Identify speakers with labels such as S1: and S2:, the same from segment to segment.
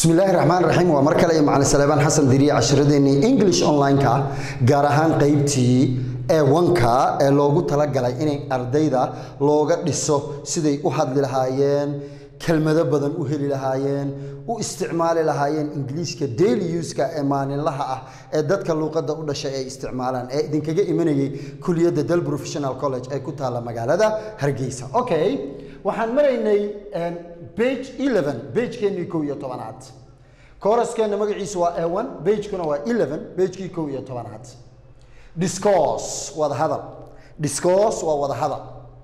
S1: بسم الله الرحمن الرحيم ومركل يا معلم سليمان حسن ديري عشرديني English online ka gaar ahaan qaybtii A1ka ee loogu talagalay inay ardayda looga dhiso siday u hadli lahaayeen kelmado badan u heli lahaayeen u isticmaali lahaayeen Englishka daily use-ka ee maalinlaha ah ee dadka luqadda u dhashay ay isticmaalaan ee idinkaga imanayay kulliyadda Dal Professional College ee ku taala magaalada Hargeysa. Okay, waxaan maraynay page 11 page-keennii 12aad course-keena magaciisu waa A1 page-kuna waa 11 page-kii 12aad discourse wada hadal discourse waa wada hadal.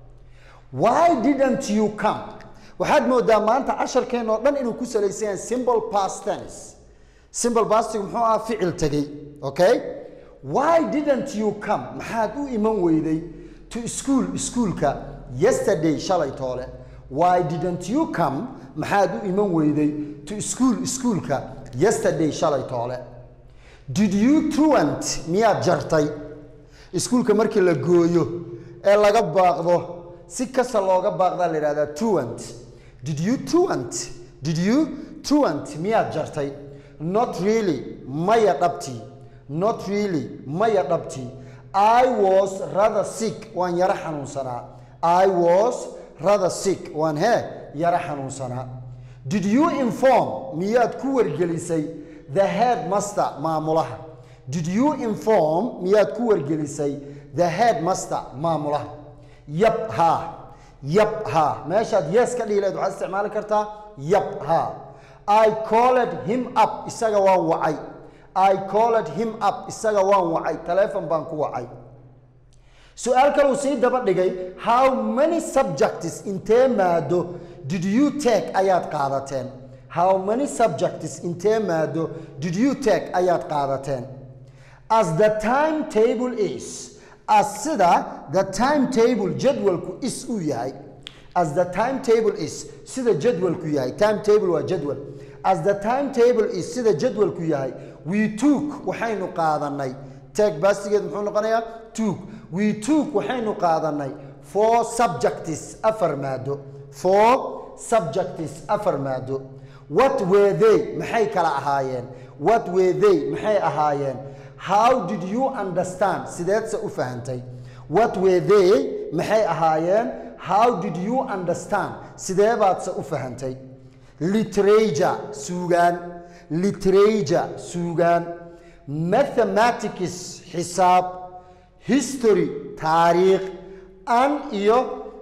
S1: Why didn't you come? waxaad moodaa maanta casharkeena oo dhan inuu ku salaysan yahay simple past tense. Simple past muxuu ahaa ficil tagay. Okay, why didn't you come? maxaad u iman weyday to schoolka yesterday shalay toole. Why didn't you come? maxaad u iman weyday to schoolka yesterday shalay toole. Did you truant miyaad jartay schoolka markii la gooyo ee laga baaqdo si kasta looga baaqda la yiraahdaa truant. Did you truant? Did you truant miyaad jartay? Not really maya dhabti. Not really maya dhabti. I was rather sick waan yara xanuunsanaa. I was rather sick waan yara xanuunsanaa. Did you inform miyaad ku wargelisay the headmaster maamulaha? Did you inform miyaad ku wargelisay the headmaster maamulaha? Yep ha. Yep ha. meeshaad yes ka dhiileed waxaad isticmaali kartaa yep ha. I called him up isaga waan wacay. I called him up isaga waan wacay. Telephone baan ku wacay. su'aal kale uu sii daba dhigay how many subjects intee maado did you take ayaad qaadateen? How many subjects intee maado did you take ayaad qaadateen? As the timetable is as sida the timetable jadwalku is u yahay. As the timetable is sida jadwalku yahay. Timetable waa jadwal. As the timetable is sida jadwalku yahay. We took waxaynu qaadanay. Take bastigeed muxuu noqonayaa took. We took waxaynu qaadanay 4 subjects afar maado. 4 subjects afar maado. What were they? maxay kala ahaayeen? What were they? maxay ahaayeen? How did you understand? sideed se u fahantay? What were they? maxay ahaayeen? How did you understand? sidee baad se u fahantay? Literature suugaan. Literature suugaan. Mathematics xisaab. History taariikh. And iyo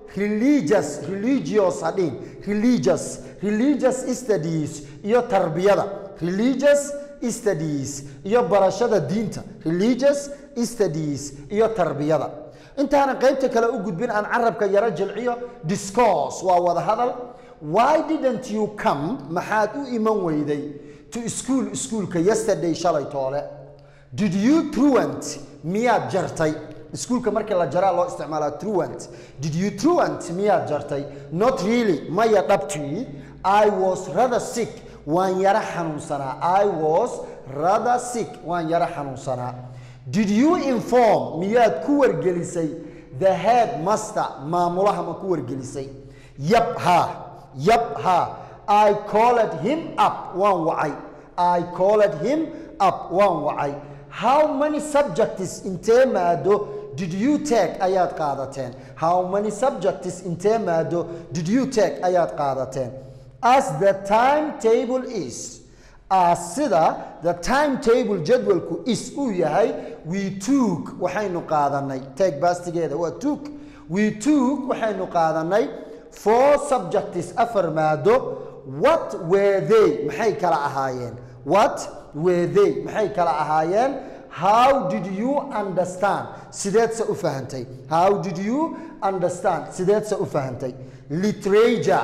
S1: religious hadin religious studies iyo tarbiyada. Religious studies iyo barashada diinta. Religious studies iyo tarbiyada. intaana qaybta kale u gudbin aan carabka yara jilciyo discourse waa wada hadal. Why didn't you come? maxaad u iman weyday to schoolka yesterday shalay toole? Did you truant miyaad jartay? schoolka markii la jaraa loo isticmaalaa truant. Did you truant miyaad jartay? Not really maya dhabti. I was rather sick waan yara xanuunsanaa. I was rather sick waan yara xanuunsanaa. Did you inform miyaad ku wargelisay the headmaster maamulaha ma ku wargelisay? Yep ha. Yep ha. I called him up waan wacay. I called him up waan wacay. How many subjects intee maado did you take ayaad qaadateen? How many subjects intee maado did you take ayaad qaadateen? As the timetable is as sida the timetable jadwalku is u yahay. We took waxaynu qaadanay. take bastigeeda waa took. We took waxaynu qaadanay 4 subjects afar maado. What were they? maxay kala ahaayeen? What were they? maxay kala ahaayeen? How did you understand? sideed se u fahantay? How did you understand? sideed se u fahantay? Literature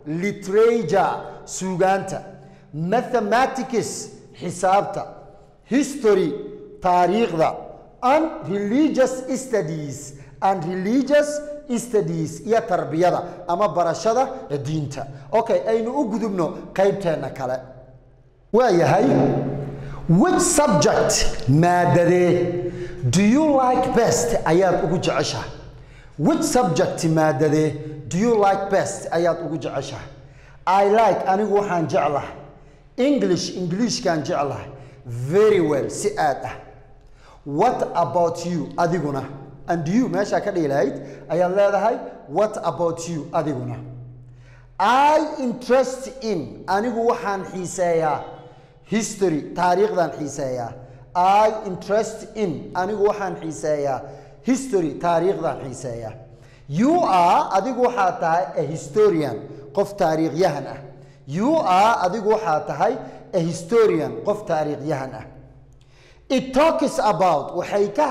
S1: suugaanta. Mathematics xisaabta. History taariikhda. And religious studies iyo tarbiyada ama barashada diinta. Okay, aynu u gudubno qaybteena kale. waa yahay which subject maadade do you like best ayaad ugu jeceshahay? Which subject maadade do you like best ayaad ugu jeceshahay? I like anigu waxaan jeclahay English kan jeclahay very well si aad ah what about you adiguna and you meesha ka dhilayd ayaad leedahay what about you adiguna I interest in anigu waxaan xiiseeyaa history taariikhdan xiiseeyaa I interest in anigu waxaan xiiseeyaa history taariikhdan xiiseeyaa you are adigu waxaa tahay a historian qof taariikhyahan ah you are adigu waxaa tahay a historian qof taariikhyahan ah it talks about waxay ka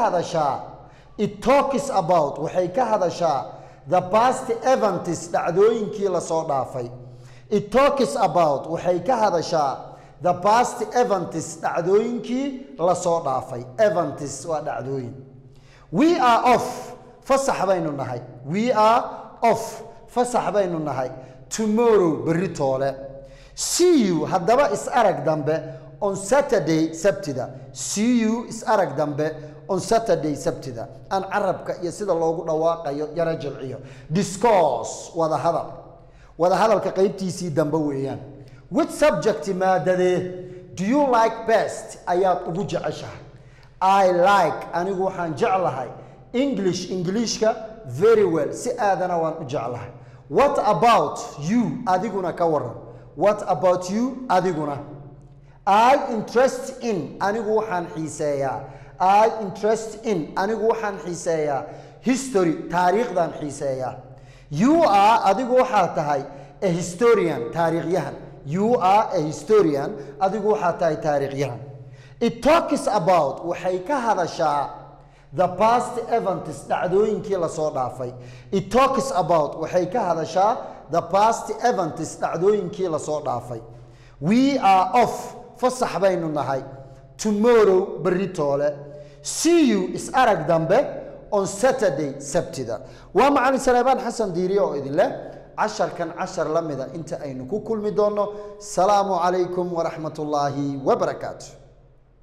S1: hadashaa the past events dhacdooyinkii la soo dhaafay it talks about waxay ka hadashaa the past events dhacdooyinkii la soo dhaafay events waa dhacdooyin we are off fasax baynu nahay we are off fasax baynu nahay tomorrow berri toole see you haddaba is arag dambe on Saturday sabtida see you is arag dambe on Saturday sabtida aan carabka iyo sida loogu dhawaaqayo yara jilciyo discourse wada hadalka qaybtiisii dambe weeyaan which subject maadade do you like best ayaad ugu jeceshahay I like anigu waxaan jeclahay Englishka very well si aadana waan u jeclahay what about you adiguna ka waran what about you adiguna I interest in anigu waxaan xiiseeyaa I interest in anigu waxaan xiiseeyaa history taariikhdan xiiseeyaa you are adigu waxaa tahay a historian taariikhyahan you are a historian adigu waxaa tahay taariikhyahan it talks about waxay ka hadashaa the past events dhacdooyinkii la soo dhaafay it talks about waxay ka hadashaa the past events dhacdooyinkii la soo dhaafay we are off fasax baynu nahay tomorrow berri toole see you is arag dambe on Saturday sabtida waa macallin Saleebaan Xasan Diiri oo idin leh casharkan cashar la mida inta aynu ku kulmi doono salaamu calaykum waraxmatullaahi wabarakaatuh